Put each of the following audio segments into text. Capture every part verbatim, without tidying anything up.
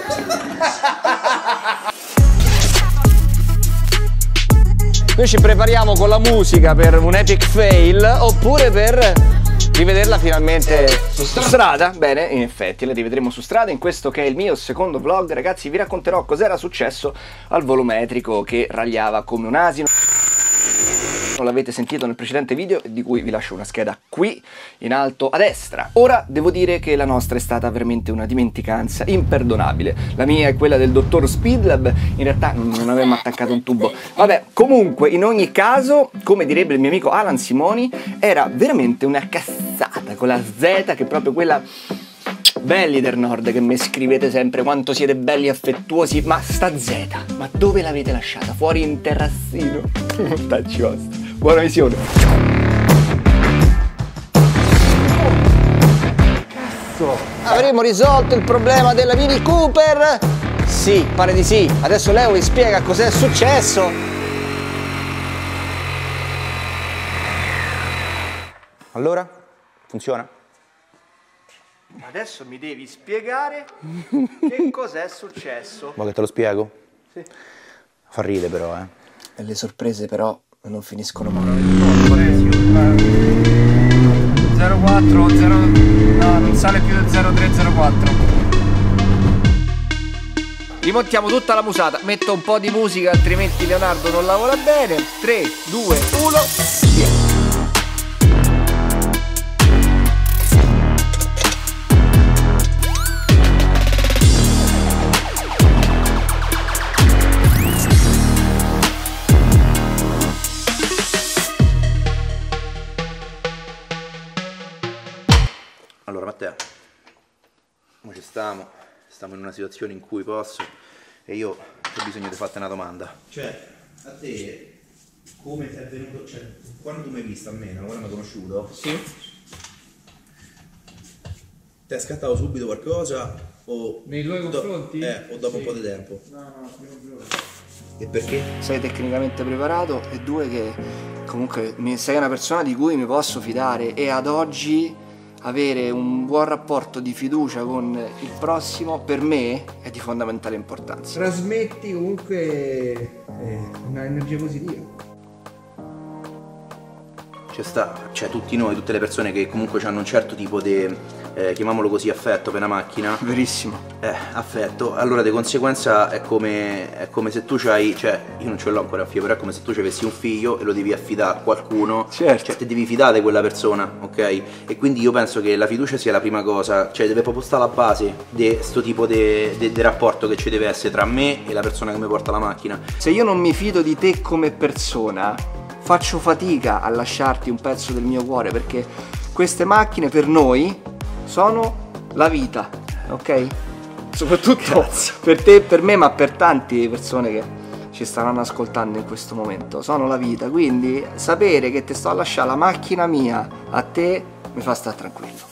Noi ci prepariamo con la musica per un epic fail oppure per rivederla finalmente su strada. strada. Bene, in effetti la rivedremo su strada in questo che è il mio secondo vlog. Ragazzi, vi racconterò cos'era successo al volumetrico che ragliava come un asino. Non l'avete sentito nel precedente video, di cui vi lascio una scheda qui in alto a destra. Ora devo dire che la nostra è stata veramente una dimenticanza imperdonabile. La mia è quella del dottor Speedlab. In realtà non avevamo attaccato un tubo. Vabbè, comunque in ogni caso, come direbbe il mio amico Alan Simoni, era veramente una cazzata con la Z, che è proprio quella belli del nord che mi scrivete sempre quanto siete belli e affettuosi. Ma sta Z, ma dove l'avete lasciata? Fuori in terrazzino? Mortacci vostri. Buona visione. Cazzo, avremo risolto il problema della Mini Cooper? Sì, pare di sì. Adesso Leo vi spiega cos'è successo. Allora? Funziona? Adesso mi devi spiegare che cos'è successo. Vuoi che te lo spiego? Sì. Fa ridere però, eh. E le sorprese però non finiscono mai. zero quattro, zero, no, non sale più del zero tre zero quattro. Rimontiamo tutta la musata. Metto un po' di musica, altrimenti Leonardo non lavora bene. tre, due, uno, via. Allora Matteo, ora ci stiamo, stiamo in una situazione in cui posso e io ho bisogno di farti una domanda. Cioè, a te come è venuto, cioè, quando tu mi hai visto a me, quando mi hai conosciuto? Sì. Ti è scattato subito qualcosa o... Nei tuoi confronti? Eh, o dopo sì. un po' di tempo? No, no, prima. E perché? Sei tecnicamente preparato e due che comunque sei una persona di cui mi posso fidare e ad oggi avere un buon rapporto di fiducia con il prossimo per me è di fondamentale importanza. Trasmetti comunque eh, una energia positiva. C'è sta, cioè tutti noi, tutte le persone che comunque hanno un certo tipo di, eh, chiamiamolo così, affetto per una macchina. Verissimo. Eh, affetto, allora di conseguenza è come, è come se tu c'hai, cioè io non ce l'ho ancora un figlio, però è come se tu ci avessi un figlio e lo devi affidare a qualcuno. Certo. Cioè ti devi fidare di quella persona, ok? E quindi io penso che la fiducia sia la prima cosa, cioè deve proprio stare alla base di questo tipo di rapporto che ci deve essere tra me e la persona che mi porta la macchina. Se io non mi fido di te come persona, faccio fatica a lasciarti un pezzo del mio cuore, perché queste macchine per noi sono la vita, ok? Soprattutto Cazzo. per te e per me, ma per tante persone che ci staranno ascoltando in questo momento, sono la vita, quindi sapere che ti sto a lasciare la macchina mia a te mi fa stare tranquillo.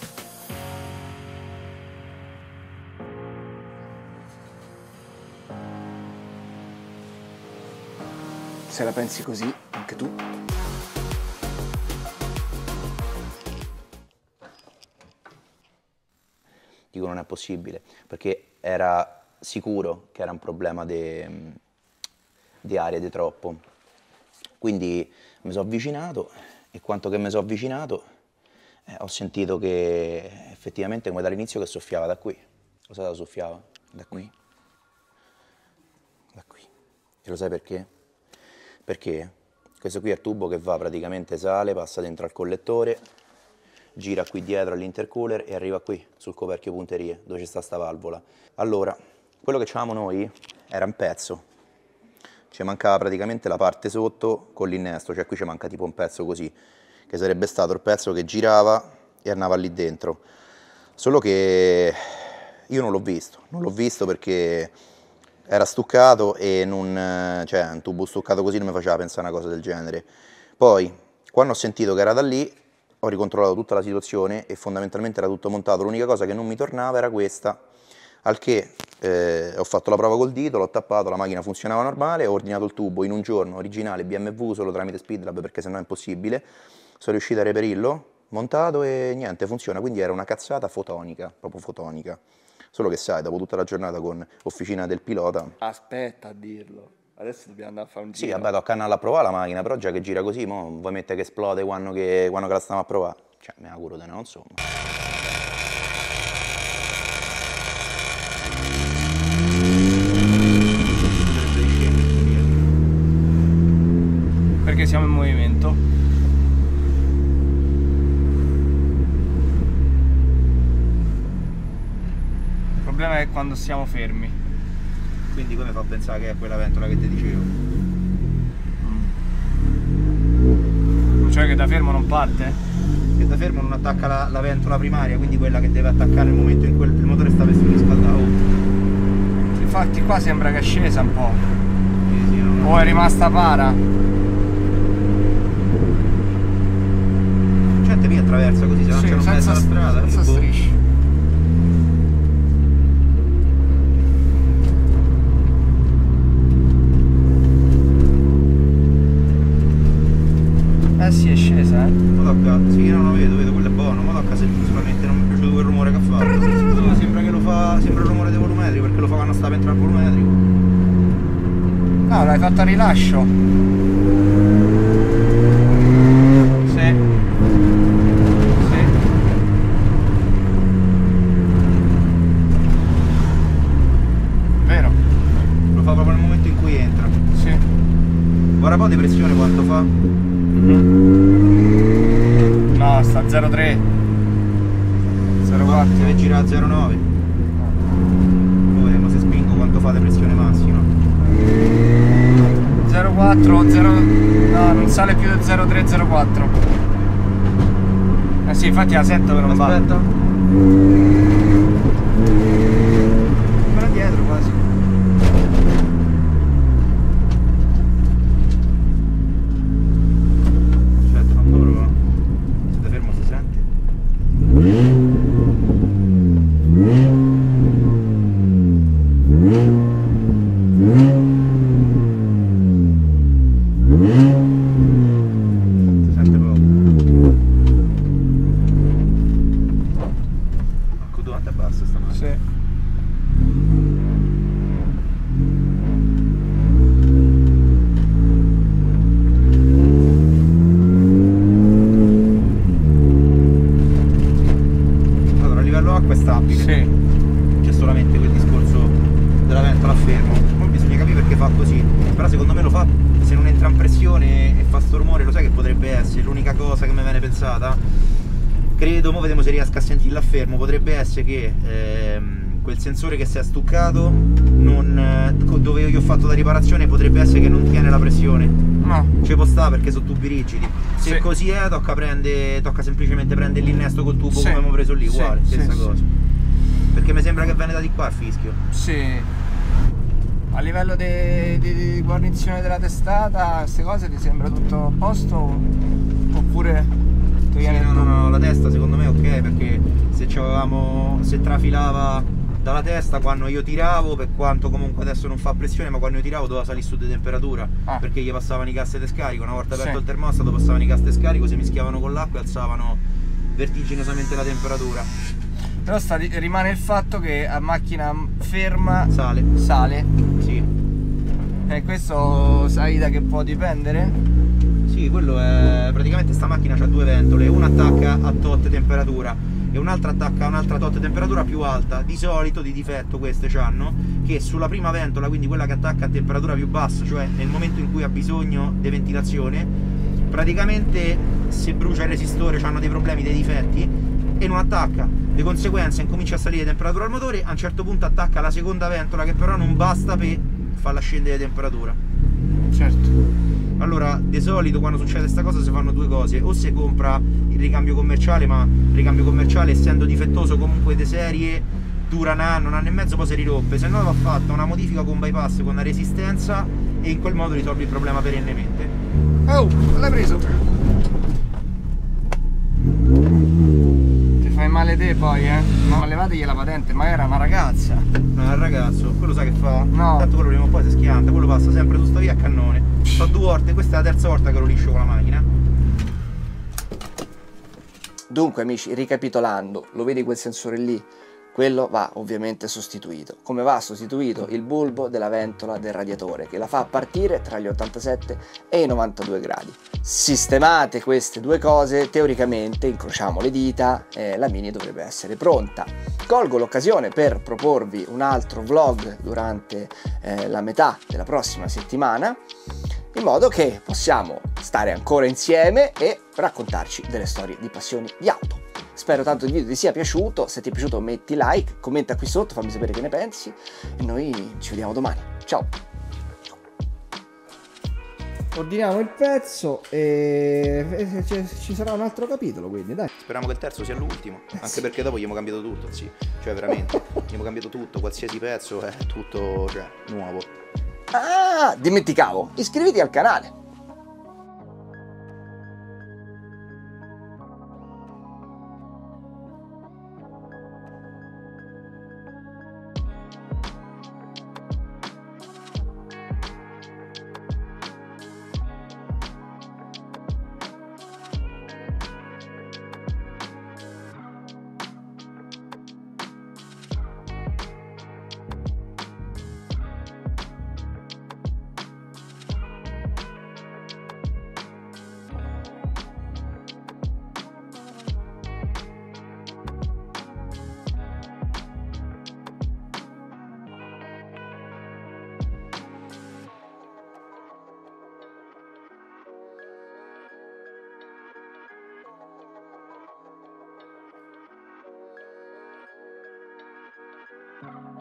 Se la pensi così, anche tu. Dico non è possibile, perché era sicuro che era un problema di aria di troppo. Quindi mi sono avvicinato e quanto che mi sono avvicinato eh, ho sentito che effettivamente come dall'inizio che soffiava da qui. Lo sai da soffiava? Da qui. Da qui. E lo sai perché? Perché questo qui è il tubo che va praticamente, sale, passa dentro al collettore, gira qui dietro all'intercooler e arriva qui sul coperchio punterie dove c'è sta sta valvola. Allora, quello che avevamo noi era un pezzo, ci mancava praticamente la parte sotto con l'innesto, cioè qui ci manca tipo un pezzo così, che sarebbe stato il pezzo che girava e andava lì dentro. Solo che io non l'ho visto, non l'ho visto perché era stuccato e non, cioè un tubo stuccato così non mi faceva pensare a una cosa del genere. Poi, quando ho sentito che era da lì, ho ricontrollato tutta la situazione e fondamentalmente era tutto montato. L'unica cosa che non mi tornava era questa, al che eh, ho fatto la prova col dito, l'ho tappato, la macchina funzionava normale, ho ordinato il tubo in un giorno originale B M W solo tramite Speedlab perché sennò è impossibile, sono riuscito a reperirlo, montato e niente, funziona, quindi era una cazzata fotonica, proprio fotonica. Solo che sai, dopo tutta la giornata con officina del pilota... Aspetta a dirlo. Adesso dobbiamo andare a fare un giro. Sì, vabbè, tocca andare a provare la macchina, però già che gira così, mo vuoi mettere che esplode quando che, quando che la stiamo a provare? Cioè, mi auguro di no, insomma. Perché siamo in movimento. Il problema è quando siamo fermi. Quindi come fa a pensare che è quella ventola che ti dicevo? Cioè che da fermo non parte? Che da fermo non attacca la, la ventola primaria, quindi quella che deve attaccare nel momento in cui il motore sta per riscaldare. Infatti qua sembra che è scesa un po'. Sì, sì, no, no. O è rimasta para. Gente qui attraversa così, se Sì, lanciano in mezzo alla strada. senza boh. strisce. Eh sì, è scesa, eh. Ma tocca, sì, no, no, vedo, vedo, quello è buono, ma tocca se sicuramente non mi è piaciuto quel rumore che ha fatto. No, sembra che lo fa, sembra il rumore dei volumetrico, perché lo fa quando sta per entrare al volumetrico. No, l'hai fatto a rilascio. Sì. Sì. Vero. Lo fa proprio nel momento in cui entra. Sì. Guarda un po' di pressione quanto fa. No, sta zero tre. zero quattro. Deve girare a zero nove. Poi vediamo se spingo quanto fa di pressione massima. zero quattro, zero... no, non sale più di zero tre, zero quattro. Eh sì, infatti la sento che non va. Aspetta. Ancora dietro quasi. Aspetta, non proprio. Se da fermo si sente. Si sente poco. Ecco, dov'è bassa sta macchina? Sì. Allora, a livello acqua è stabile. Sì. C'è solamente quel discorso della ventola a fermo. Poi bisogna capire perché fa così. Però secondo me lo fa se non entra in pressione e fa sto rumore, lo sai che potrebbe essere l'unica cosa che mi viene pensata? Credo, mo vediamo se riesco a sentirla a fermo, potrebbe essere che ehm, quel sensore che si è stuccato non, eh, dove io ho fatto la riparazione potrebbe essere che non tiene la pressione. No. Ci può stare perché sono tubi rigidi. Se Sì. così è, tocca, prende, tocca semplicemente prendere l'innesto col tubo Sì. come abbiamo preso lì, Sì, uguale, sì, stessa sì. cosa. Perché mi sembra che viene da di qua il fischio. Sì. A livello di, di, di guarnizione della testata, queste cose ti sembra tutto a posto? Oppure ti Sì, viene no, il no, dubbio? no, la testa secondo me è ok, perché se c'avevamo, se trafilava dalla testa quando io tiravo, per quanto comunque adesso non fa pressione, ma quando io tiravo doveva salire su di temperatura, Ah. perché gli passavano i gas di scarico, una volta aperto Sì. il termostato passavano i gas di scarico, si mischiavano con l'acqua e alzavano vertiginosamente la temperatura. Però sta, rimane il fatto che a macchina ferma Sale. sale. Sì. E questo sai da che può dipendere? Sì, quello è praticamente sta macchina ha due ventole, una attacca a tot temperatura e un'altra attacca a un'altra tot temperatura più alta. Di solito di difetto queste c'hanno che sulla prima ventola, quindi quella che attacca a temperatura più bassa, cioè nel momento in cui ha bisogno di ventilazione, praticamente se brucia il resistore c'hanno dei problemi, dei difetti e non attacca. Di conseguenza incomincia a salire temperatura al motore, a un certo punto attacca la seconda ventola che però non basta per farla scendere di temperatura. Certo. Allora, di solito quando succede questa cosa si fanno due cose: o si compra il ricambio commerciale, ma il ricambio commerciale essendo difettoso comunque di serie dura un anno, un anno e mezzo, poi si riroppe, se no va fatta una modifica con bypass con una resistenza e in quel modo risolvi il problema perennemente. Oh, l'hai preso? Ti fai male te poi, eh? No, levategli la patente, ma era una ragazza. No, il ragazzo, quello sai che fa? No. Tanto quello prima o poi si schianta, quello passa sempre su sta via a cannone. Fa due volte, questa è la terza volta che lo liscio con la macchina. Dunque amici, ricapitolando, lo vedi quel sensore lì? quello va ovviamente sostituito, come va sostituito il bulbo della ventola del radiatore che la fa partire tra gli ottantasette e i novantadue gradi. Sistemate queste due cose, teoricamente, incrociamo le dita, eh, la Mini dovrebbe essere pronta. Colgo l'occasione per proporvi un altro vlog durante eh, la metà della prossima settimana, in modo che possiamo stare ancora insieme e raccontarci delle storie di passioni di auto. Spero tanto il video ti sia piaciuto, se ti è piaciuto metti like, commenta qui sotto, fammi sapere che ne pensi e noi ci vediamo domani. Ciao! Ordiniamo il pezzo e ci sarà un altro capitolo, quindi dai. Speriamo che il terzo sia l'ultimo, anche perché dopo gli abbiamo cambiato tutto, sì. Cioè veramente, gli abbiamo cambiato tutto, qualsiasi pezzo è tutto, cioè, nuovo. Ah, dimenticavo, iscriviti al canale. Thank you.